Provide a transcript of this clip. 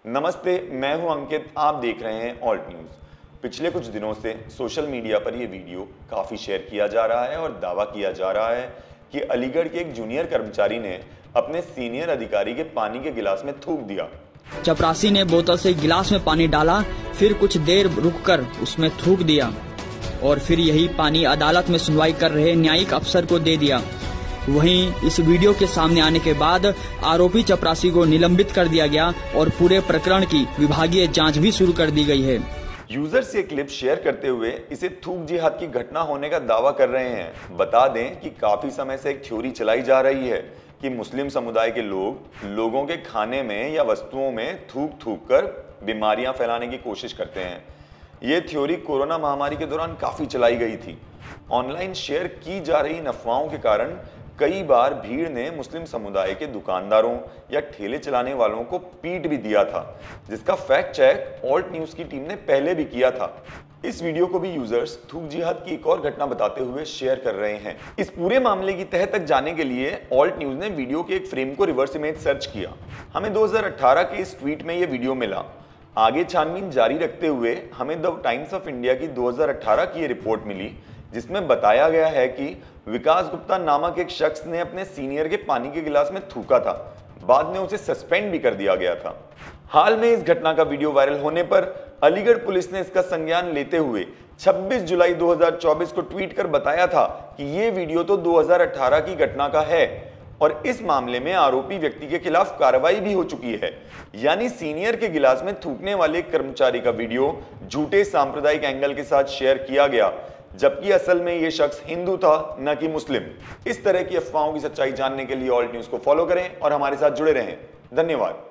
नमस्ते, मैं हूं अंकित। आप देख रहे हैं ऑल्ट न्यूज। पिछले कुछ दिनों से सोशल मीडिया पर यह वीडियो काफी शेयर किया जा रहा है और दावा किया जा रहा है कि अलीगढ़ के एक जूनियर कर्मचारी ने अपने सीनियर अधिकारी के पानी के गिलास में थूक दिया। चपरासी ने बोतल से गिलास में पानी डाला, फिर कुछ देर रुककर उसमें थूक दिया और फिर यही पानी अदालत में सुनवाई कर रहे न्यायिक अफसर को दे दिया। वहीं इस वीडियो के सामने आने के बाद आरोपी चपरासी को निलंबित कर दिया गया और पूरे प्रकरण की विभागीय जांच भी शुरू कर दी गई है। यूजर्स ये क्लिप शेयर करते हुए इसे थूक जिहाद की घटना होने का दावा कर रहे हैं। बता दें कि काफी समय से एक थ्योरी चलाई जा रही है कि मुस्लिम समुदाय के लोग लोगों के खाने में या वस्तुओं में थूक थूक कर बीमारियां फैलाने की कोशिश करते हैं। ये थ्योरी कोरोना महामारी के दौरान काफी चलाई गई थी। ऑनलाइन शेयर की जा रही इन अफवाहों के कारण कई बार भीड़ ने मुस्लिम समुदाय के दुकानदारों या ठेले चलाने वालों को पीट भी दिया था, जिसका फैक्ट चेक ऑल्ट न्यूज की टीम ने पहले भी किया था। इस वीडियो को भी यूजर्स थूक जिहाद की एक और घटना बताते हुए शेयर कर रहे हैं। इस पूरे मामले की तह तक जाने के लिए ऑल्ट न्यूज ने वीडियो के एक फ्रेम को रिवर्स इमेज सर्च किया। हमें 2018 के इस ट्वीट में यह वीडियो मिला। आगे छानबीन जारी रखते हुए हमें द टाइम्स ऑफ इंडिया की 2018 की रिपोर्ट मिली, जिसमें बताया गया है कि विकास गुप्ता नामक एक शख्स ने अपने सीनियर के पानी के गिलास में थूका था। बाद में उसे सस्पेंड भी कर दिया गया था। हाल में इस घटना का वीडियो वायरल होने पर अलीगढ़ पुलिस ने इसका संज्ञान लेते हुए 26 जुलाई 2024 को ट्वीट कर बताया था कि ये वीडियो तो 2018 की घटना का है और इस मामले में आरोपी व्यक्ति के खिलाफ कार्रवाई भी हो चुकी है। यानी सीनियर के गिलास में थूकने वाले कर्मचारी का वीडियो झूठे सांप्रदायिक एंगल के साथ शेयर किया गया, जबकि असल में यह शख्स हिंदू था, न कि मुस्लिम। इस तरह की अफवाहों की सच्चाई जानने के लिए ऑल्ट न्यूज को फॉलो करें और हमारे साथ जुड़े रहें। धन्यवाद।